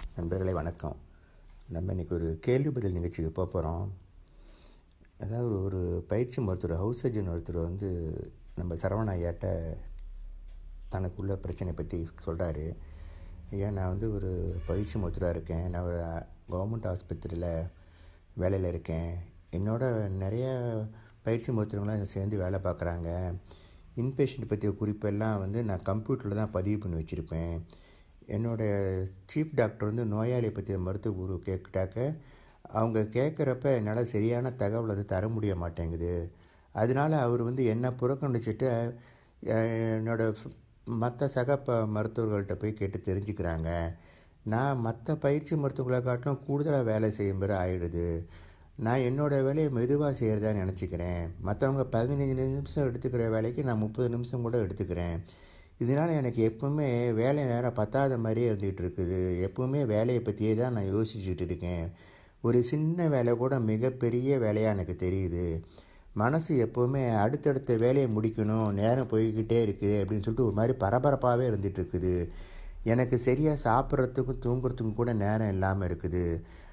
நண்பர்களே வணக்கம். நம்ம இன்றைக்கி ஒரு கேள்வி பதில் நிகழ்ச்சிக்கு போக போகிறோம். அதாவது ஒரு பயிற்சி மருத்துவர், ஹவுஸ் சர்ஜன் ஒருத்தர் நம்ம சரவண ஐயாட்ட தனக்குள்ள பிரச்சனை பற்றி சொல்கிறாரு. ஐயா, நான் ஒரு பயிற்சி மருத்துவராக இருக்கேன். நான் ஒரு கவர்மெண்ட் ஆஸ்பத்திரியில் வேலையில் இருக்கேன். என்னோட நிறைய பயிற்சி மருத்துவங்களாம் சேர்ந்து வேலை பார்க்குறாங்க. இன்பேஷண்ட் பற்றிய குறிப்பெல்லாம் நான் கம்ப்யூட்டரில் தான் பதிவு பண்ணி வச்சுருப்பேன். என்னோடய சீஃப் டாக்டர் நோயாளியை பற்றிய மருத்துவ குரு கேட்டாக்க அவங்க கேட்குறப்ப என்னால் சரியான தகவல் தர முடிய மாட்டேங்குது. அதனால் அவர் என்னை புறக்கணிச்சிட்டு என்னோட மற்ற சக மருத்துவர்கள்ட்ட போய் கேட்டு தெரிஞ்சுக்கிறாங்க. நான் மற்ற பயிற்சி மருத்துவர்களை காட்டிலும் கூடுதலாக வேலை செய்யும் மாதிரி ஆகிடுது. நான் என்னோடய வேலையை மெதுவாக செய்கிறதா நினச்சிக்கிறேன். மற்றவங்க 15 நிமிஷம் எடுத்துக்கிற வேலைக்கு நான் 30 நிமிஷம் கூட எடுத்துக்கிறேன். இதனால் எனக்கு எப்பவுமே வேலை நேரம் பத்தாத மாதிரியே இருந்துகிட்டு இருக்குது. எப்பவுமே வேலையை பற்றியே தான் நான் யோசிச்சுட்டு இருக்கேன். ஒரு சின்ன வேலை கூட மிகப்பெரிய வேலையாக எனக்கு தெரியுது. மனசு எப்போவுமே அடுத்தடுத்த வேலையை முடிக்கணும், நேரம் போய்கிட்டே இருக்குது அப்படின்னு சொல்லிட்டு ஒரு மாதிரி பரபரப்பாகவே இருந்துகிட்டு இருக்குது. எனக்கு சரியாக சாப்பிட்றதுக்கும் தூங்குறதுக்கும் கூட நேரம் இல்லாமல் இருக்குது.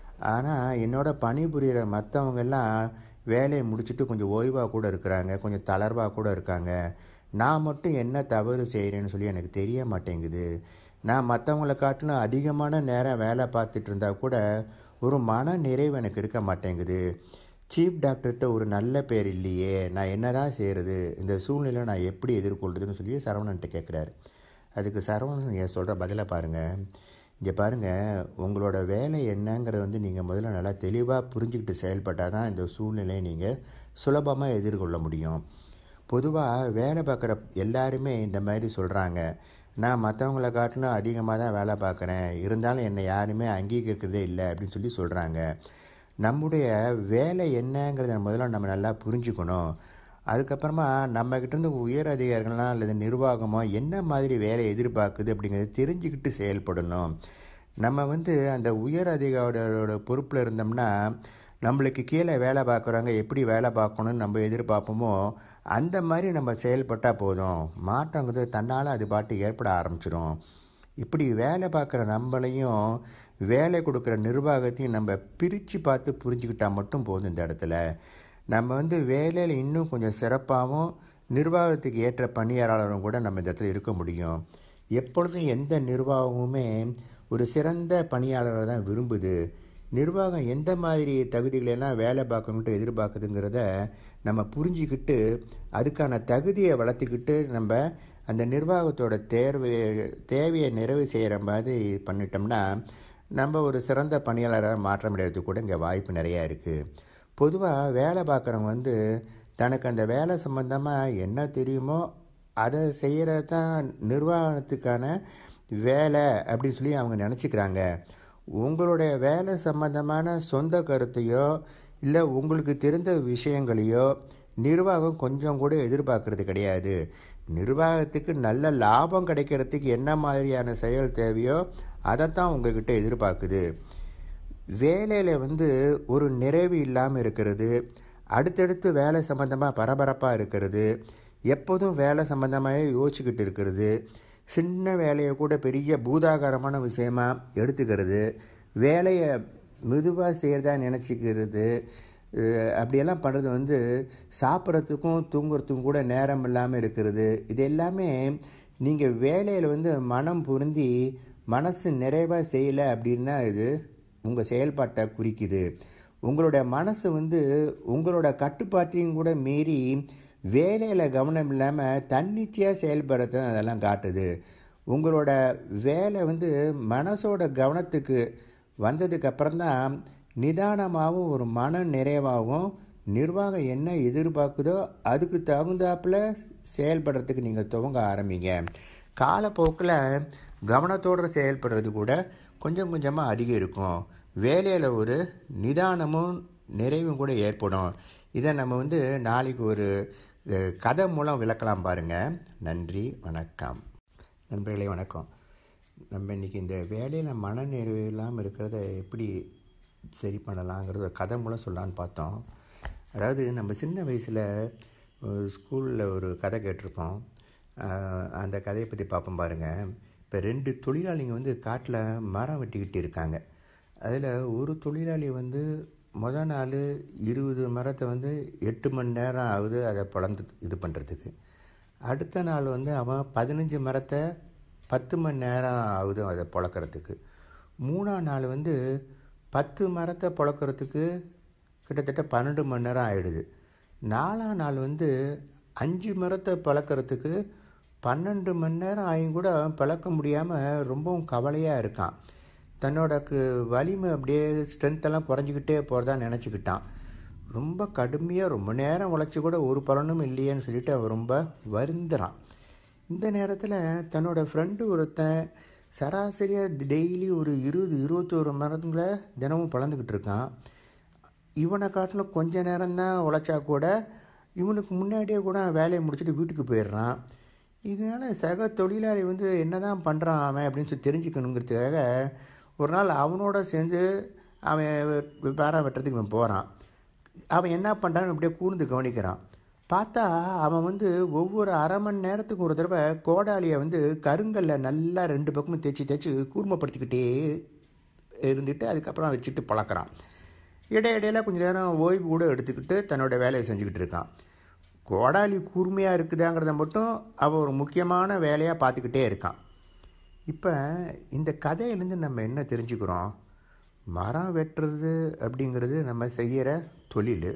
ஆனால் என்னோட பணிபுரிகிற மற்றவங்கெல்லாம் வேலையை முடிச்சுட்டு கொஞ்சம் ஓய்வாக கூட இருக்கிறாங்க, கொஞ்சம் தளர்வாக கூட இருக்காங்க. நான் மட்டும் என்ன தவறு செய்கிறேன்னு சொல்லி எனக்கு தெரிய மாட்டேங்குது. நான் மற்றவங்கள காட்டிலும் அதிகமான நேரம் வேலை பார்த்துட்டு இருந்தால் கூட ஒரு மன நிறைவு எனக்கு இருக்க மாட்டேங்குது. சீஃப் டாக்டர்கிட்ட ஒரு நல்ல பேர் இல்லையே, நான் என்ன தான் செய்கிறது, இந்த சூழ்நிலை நான் எப்படி எதிர்கொள்கிறதுன்னு சொல்லி சரவணன்ட்ட கேட்குறாரு. அதுக்கு சரவணன் ஏன் சொல்கிற பதிலை பாருங்கள். இங்கே பாருங்கள், உங்களோட வேலை என்னங்கிறத நீங்கள் முதல்ல நல்லா தெளிவாக புரிஞ்சுக்கிட்டு செயல்பட்டால் தான் இந்த சூழ்நிலையை நீங்கள் சுலபமாக எதிர்கொள்ள முடியும். பொதுவாக வேலை பார்க்குற எல்லாருமே இந்த மாதிரி சொல்கிறாங்க. நான் மற்றவங்கள காட்டிலும் அதிகமாக தான் வேலை பார்க்குறேன், இருந்தாலும் என்னை யாருமே அங்கீகரிக்கிறதே இல்லை அப்படின்னு சொல்லி சொல்கிறாங்க. நம்முடைய வேலை என்னங்கிறத முதல்ல நம்ம நல்லா புரிஞ்சுக்கணும். அதுக்கப்புறமா நம்மக்கிட்டேருந்து உயர் அதிகாரிகள்லாம் அல்லது நிர்வாகமோ என்ன மாதிரி வேலையை எதிர்பார்க்குது அப்படிங்கிறத தெரிஞ்சுக்கிட்டு செயல்படணும். நம்ம அந்த உயர் அதிகாரியோட பொறுப்பில் இருந்தோம்னா நம்மளுக்கு கீழே வேலை பார்க்குறவங்க எப்படி வேலை பார்க்கணுன்னு நம்ம எதிர்பார்ப்போமோ அந்த மாதிரி நம்ம செயல்பட்டால் போதும். மாற்றங்கிறது தன்னால் அது பாட்டு ஏற்பட ஆரம்பிச்சிடும். இப்படி வேலை பார்க்குற நம்மளையும் வேலை கொடுக்குற நிர்வாகத்தையும் நம்ம பிரித்து பார்த்து புரிஞ்சுக்கிட்டால் மட்டும் போதும். இந்த இடத்துல நம்ம வேலையில் இன்னும் கொஞ்சம் சிறப்பாகவும் நிர்வாகத்துக்கு ஏற்ற பணியாளரும் கூட நம்ம இந்த இடத்துல இருக்க முடியும். எப்பொழுதும் எந்த நிர்வாகமுமே ஒரு சிறந்த பணியாளரை தான் விரும்புது. நிர்வாகம் எந்த மாதிரி தகுதிகளெல்லாம் வேலை பார்க்கணுன்ட்டு எதிர்பார்க்குதுங்கிறத நம்ம புரிஞ்சிக்கிட்டு அதுக்கான தகுதியை வளர்த்துக்கிட்டு நம்ம அந்த நிர்வாகத்தோட தேவையை நிறைவு செய்கிற மாதிரி பண்ணிட்டோம்னா நம்ம ஒரு சிறந்த பணியாளராக மாற்றமடைகிறதுக்கு கூட இங்கே வாய்ப்பு நிறையா இருக்குது. பொதுவாக வேலை பார்க்குறவங்க தனக்கு அந்த வேலை சம்பந்தமாக என்ன தெரியுமோ அதை செய்கிறது தான் நிர்வாகத்துக்கான வேலை அப்படின்னு சொல்லி அவங்க நினச்சிக்கிறாங்க. உங்களுடைய வேலை சம்பந்தமான சொந்த கருத்தையோ இல்லை உங்களுக்கு தெரிந்த விஷயங்களையோ நிர்வாகம் கொஞ்சம் கூட எதிர்பார்க்கறது கிடையாது. நிர்வாகத்துக்கு நல்ல லாபம் கிடைக்கிறதுக்கு என்ன மாதிரியான செயல் தேவையோ அதைத்தான் உங்ககிட்ட எதிர்பார்க்குது. வேலையில் ஒரு நிறைவு இல்லாமல் இருக்கிறது, அடுத்தடுத்து வேலை சம்பந்தமாக பரபரப்பாக இருக்கிறது, எப்போதும் வேலை சம்பந்தமாக யோசிச்சுக்கிட்டு இருக்கிறது, சின்ன வேலையை கூட பெரிய பூதாகாரமான விஷயமா எடுத்துக்கிறது, வேலையை மெதுவாக செய்கிறதா நினச்சிக்கிறது, அப்படியெல்லாம் பண்ணுறது சாப்பிட்றதுக்கும் தூங்குறதுக்கும் கூட நேரம் இல்லாமல் இருக்கிறது. இது எல்லாமே நீங்கள் வேலையில் மனம் பொருந்தி மனசு நிறைவாக செய்யலை அப்படின்னா இது உங்கள் செயல்பாட்டை குறிக்குது. உங்களோட மனசு உங்களோட கட்டுப்பாட்டையும் கூட மீறி வேலையில் கவனம் இல்லாமல் தன்னிச்சையாக செயல்படுறது அதெல்லாம் காட்டுது. உங்களோட வேலை மனசோட கவனத்துக்கு வந்ததுக்கப்புறம்தான் நிதானமாகவும் ஒரு மன நிறைவாகவும் நிர்வாகம் என்ன எதிர்பார்க்குதோ அதுக்கு தகுந்தாப்பில் செயல்படுறதுக்கு நீங்கள் துவங்க ஆரம்பிங்க. காலப்போக்கில் கவனத்தோடு செயல்படுறது கூட கொஞ்சம் கொஞ்சமாக அதிகரிக்கும். வேலையில் ஒரு நிதானமும் நிறைவும் கூட ஏற்படும். இதை நம்ம நாளைக்கு ஒரு கதை மூலம் விளக்கலாம் பாருங்கள். நன்றி, வணக்கம். நண்பர்களே வணக்கம். நம்ம இன்றைக்கி இந்த வேலையில் மன நிறைவு இல்லாமல் இருக்கிறத எப்படி சரி பண்ணலாங்கிறது ஒரு கதை மூலம் சொல்லலான்னு பார்த்தோம். அதாவது நம்ம சின்ன வயசில் ஸ்கூலில் ஒரு கதை கேட்டிருப்போம். அந்த கதையை பற்றி பார்ப்போம் பாருங்கள். இப்போ 2 தொழிலாளிங்க வந்து காட்டில் மரம் வெட்டிக்கிட்டு இருக்காங்க. அதில் ஒரு தொழிலாளி வந்து மொதல் நாள் 20 மரத்தை வந்து 8 மணி நேரம் ஆகுது அதை பொழந்து இது பண்ணுறதுக்கு. அடுத்த நாள் வந்து அவன் 15 மரத்தை 10 மணி நேரம் ஆகுது அதை பொழக்கிறதுக்கு. 3ஆம் நாள் வந்து 10 மரத்தை பொழக்கிறதுக்கு கிட்டத்தட்ட 12 மணி நேரம் ஆகிடுது. 4ஆம் நாள் வந்து 5 மரத்தை பழக்கிறதுக்கு 12 மணி நேரம் ஆகியும் கூட பழக்க முடியாமல் ரொம்பவும் கவலையாக இருக்கான். தன்னோட வலிமை அப்படியே ஸ்ட்ரென்த்தெல்லாம் குறைஞ்சிக்கிட்டே போகிறதா நினச்சிக்கிட்டான். ரொம்ப கடுமையாக ரொம்ப நேரம் உழைச்சி கூட ஒரு பலனும் இல்லையேன்னு சொல்லிட்டு அவன் ரொம்ப வருந்துறான். இந்த நேரத்தில் தன்னோட ஃப்ரெண்டு ஒருத்தன் சராசரியாக டெய்லி ஒரு 20-21 மரங்களை தினமும் பழந்துக்கிட்டு இருக்கான். இவனை காட்டிலும் கொஞ்ச நேரம்தான் உழைச்சா கூட இவனுக்கு முன்னாடியே கூட வேலையை முடிச்சுட்டு வீட்டுக்கு போயிடுறான். இதனால் சக தொழிலாளி வந்து என்ன தான் பண்ணுறான் அவன் அப்படின்னு சொல்லி தெரிஞ்சுக்கணுங்கிறதுக்காக ஒரு நாள் அவனோட சேர்ந்து அவன் பேரம் வெட்டுறதுக்கு இவன் போகிறான். அவன் என்ன பண்ணுறான்னு அப்படியே கூர்ந்து கவனிக்கிறான். பார்த்தா அவன் வந்து ஒவ்வொரு அரை மணி நேரத்துக்கு ஒரு தடவை கோடாலியை வந்து கருங்கல்ல நல்லா 2 பக்கமும் தேய்ச்சி கூர்மைப்படுத்திக்கிட்டே இருந்துட்டு அதுக்கப்புறம் வச்சுட்டு பழக்கிறான். இடையிடையில் கொஞ்சம் நேரம் ஓய்வு கூட எடுத்துக்கிட்டு தன்னோட வேலையை செஞ்சுக்கிட்டு இருக்கான். கோடாலி கூர்மையாக இருக்குதாங்கிறத மட்டும் அவன் ஒரு முக்கியமான வேலையாக பார்த்துக்கிட்டே இருக்கான். இப்போ இந்த கதையிலேருந்து நம்ம என்ன தெரிஞ்சுக்கிறோம்? மரம் வெட்டுறது அப்படிங்கிறது நம்ம செய்கிற தொழில்.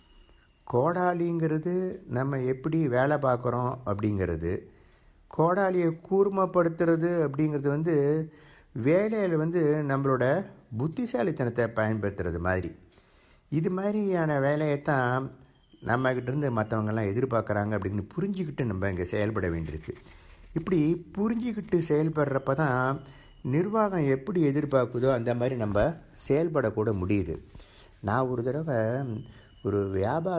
கோடாலிங்கிறது நம்ம எப்படி வேலை பார்க்குறோம் அப்படிங்கிறது. கோடாலியை கூர்மைப்படுத்துறது அப்படிங்கிறது வந்து வேலையில் வந்து நம்மளோட புத்திசாலித்தனத்தை பயன்படுத்துறது மாதிரி. இது மாதிரியான வேலையைத்தான் நம்மக்கிட்டேருந்து மற்றவங்கெல்லாம் எதிர்பார்க்குறாங்க அப்படின்னு புரிஞ்சுக்கிட்டு நம்ம இங்கே செயல்பட வேண்டியிருக்கு. இப்படி புரிஞ்சுக்கிட்டு செயல்படுறப்ப தான் நிர்வாகம் எப்படி எதிர்பார்க்குதோ அந்த மாதிரி நம்ம செயல்படக்கூட முடியுது. நான் ஒரு தடவை ஒரு வியாபார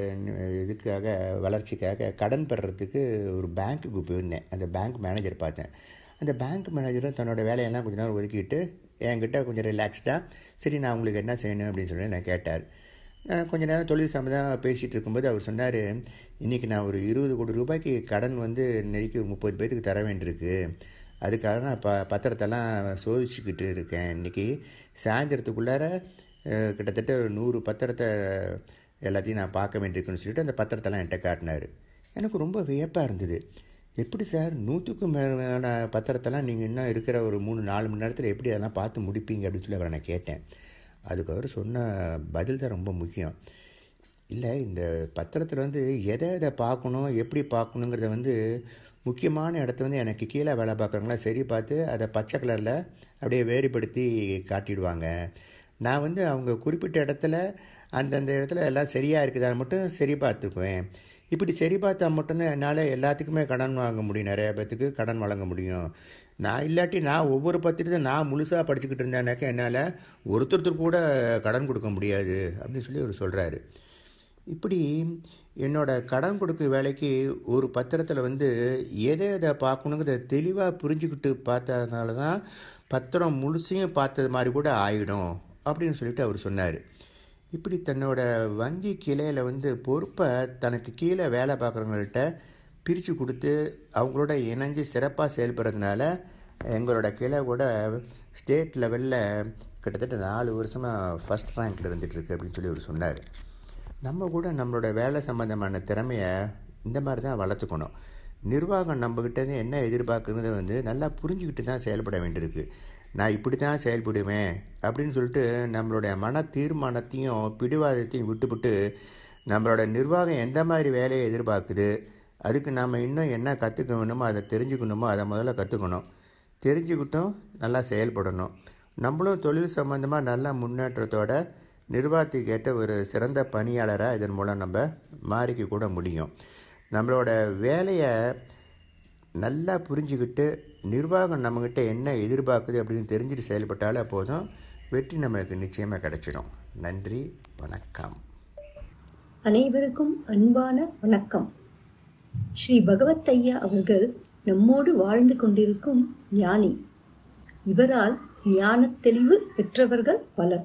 இதுக்காக வளர்ச்சிக்காக கடன் பெறுறதுக்கு ஒரு பேங்க்குக்கு போயிருந்தேன். அந்த பேங்க் மேனேஜர் பார்த்தேன். அந்த பேங்க் மேனேஜரும் தன்னோட வேலையெல்லாம் கொஞ்சம் நேரம் ஒதுக்கிட்டு என்கிட்ட கொஞ்சம் ரிலாக்ஸ்டாக சரி நான் உங்களுக்கு என்ன செய்யணும் அப்படின்னு சொல்லி நான் கேட்டார். கொஞ்சம் நேரம் தொழில் சம்மந்தமாக பேசிகிட்டு இருக்கும்போது அவர் சொன்னார், இன்றைக்கி நான் ஒரு 20 கோடி ரூபாய்க்கு கடன் வந்து நெருக்கி ஒரு 30 பேருக்கு தர வேண்டியிருக்கு. அதுக்காக நான் பத்திரத்தெல்லாம் சோதிச்சுக்கிட்டு இருக்கேன். இன்றைக்கி சாயந்தரத்துக்குள்ளார கிட்டத்தட்ட 100 பத்திரத்தை எல்லாத்தையும் நான் பார்க்க வேண்டியிருக்குன்னு சொல்லிட்டு அந்த பத்திரத்தெல்லாம் என்கிட்ட காட்டினார். எனக்கு ரொம்ப வியப்பாக இருந்தது. எப்படி சார் 100க்கும் மேலான பத்திரத்தெல்லாம் நீங்கள் இன்னும் இருக்கிற ஒரு 3-4 மணி நேரத்தில் எப்படி அதெல்லாம் பார்த்து முடிப்பீங்க அப்படின்னு சொல்லி அவரை நான் கேட்டேன். அதுக்கு அவர் சொன்ன பதில் தான் ரொம்ப முக்கியம். இல்லை, இந்த பத்திரத்தில் வந்து எதை பார்க்கணும் எப்படி பார்க்கணுங்கிறத வந்து முக்கியமான இடத்த வந்து எனக்கு கீழே வேலை பார்க்குறவங்களாம் சரி பார்த்து அதை பச்சை கலரில் அப்படியே வேறுபடுத்தி காட்டிடுவாங்க. நான் வந்து அவங்க குறிப்பிட்ட இடத்துல அந்தந்த இடத்துல எல்லாம் சரியாக இருக்குதான்னு மட்டும் சரி பார்த்துக்குவேன். இப்படி சரி பார்த்தா மட்டும்தான் என்னால் எல்லாத்துக்குமே கடன் வாங்க முடியும், நிறையா பேர்த்துக்கு கடன் வழங்க முடியும். நான் இல்லாட்டி நான் ஒவ்வொரு பத்திரத்தை நான் முழுசாக படிச்சுக்கிட்டு இருந்தேன்னாக்கா என்னால் ஒருத்தருக்கு கூட கடன் கொடுக்க முடியாது அப்படின்னு சொல்லி அவர் சொல்கிறாரு. இப்படி என்னோட கடன் கொடுக்க வேலைக்கு ஒரு பத்திரத்தில் வந்து எதை பார்க்கணுங்கிறத தெளிவாக புரிஞ்சுக்கிட்டு பார்த்ததுனால தான் பத்திரம் முழுசையும் பார்த்தது மாதிரி கூட ஆகிடும் அப்படின்னு சொல்லிட்டு அவர் சொன்னார். இப்படி தன்னோட வங்கி கிளையில் வந்து பொறுப்பை தனக்கு கீழே வேலை பார்க்குறவங்கள்ட்ட பிரித்து கொடுத்து அவங்களோட இணைஞ்சு சிறப்பாக செயல்படுறதுனால எங்களோட கிளை கூட ஸ்டேட் லெவலில் கிட்டத்தட்ட 4 வருஷமாக ஃபஸ்ட் ரேங்க்கில் இருந்துகிட்ருக்கு அப்படின்னு சொல்லி அவர் சொன்னார். நம்ம கூட நம்மளோட வேலை சம்மந்தமான திறமையை இந்த மாதிரி தான் வளர்த்துக்கணும். நிர்வாகம் நம்மக்கிட்டேருந்து என்ன எதிர்பார்க்குறத வந்து நல்லா புரிஞ்சுக்கிட்டு தான் செயல்பட வேண்டியிருக்கு. நான் இப்படி தான் செயல்படுவேன் அப்படின்னு சொல்லிட்டு நம்மளுடைய மன தீர்மானத்தையும் பிடிவாதத்தையும் விட்டுவிட்டு நம்மளோட நிர்வாகம் எந்த மாதிரி வேலையை எதிர்பார்க்குது, அதுக்கு நாம் இன்னும் என்ன கற்றுக்கணுமோ அதை தெரிஞ்சுக்கணுமோ அதை முதல்ல கற்றுக்கணும். தெரிஞ்சுக்கிட்டும் நல்லா செயல்படணும். நம்மளும் தொழில் சம்மந்தமாக நல்ல முன்னேற்றத்தோட நிர்வாகத்துக்கு ஏற்ற ஒரு சிறந்த பணியாளராக இதன் மூலம் நம்ம மாறிக்க கூட முடியும். நம்மளோட வேலையை நல்லா புரிஞ்சுக்கிட்டு நிர்வாகம் நம்மக்கிட்ட என்ன எதிர்பார்க்குது அப்படின்னு தெரிஞ்சுட்டு செயல்பட்டாலே போதும், வெற்றி நம்மளுக்கு நிச்சயமாக கிடைச்சிடும். நன்றி, வணக்கம். அனைவருக்கும் அன்பான வணக்கம். ஸ்ரீ பகவத் ஐயா அவர்கள் நம்மோடு வாழ்ந்து கொண்டிருக்கும் ஞானி. இவரால் ஞான தெளிவு பெற்றவர்கள் பலர்.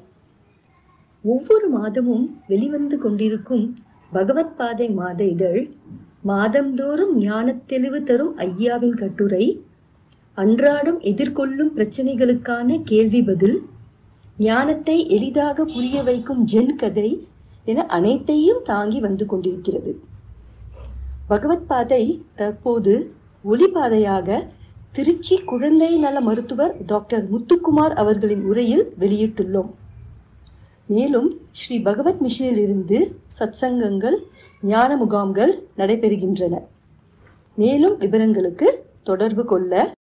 ஒவ்வொரு மாதமும் வெளிவந்து கொண்டிருக்கும் பகவத் பாதை மாத இதழ் மாதந்தோறும் ஞான தெளிவு தரும் ஐயாவின் கட்டுரை அன்றாடம் எதிர்கொள்ளும் பிரச்சனைகளுக்கான கேள்வி பதில், ஞானத்தை எளிதாக புரிய வைக்கும் ஜென் கதை என அனைத்தையும் தாங்கி வந்து கொண்டிருக்கிறது. பகவத் பாதை தற்போது ஒளிபாதையாக திருச்சி குழந்தை நல மருத்துவர் டாக்டர் முத்துக்குமார் அவர்களின் உரையில் வெளியிட்டுள்ளோம். மேலும் ஸ்ரீ பகவத் மிஷனில் இருந்து சத்சங்கங்கள், ஞான முகாம்கள் நடைபெறுகின்றன. மேலும் விவரங்களுக்கு தொடர்பு கொள்ள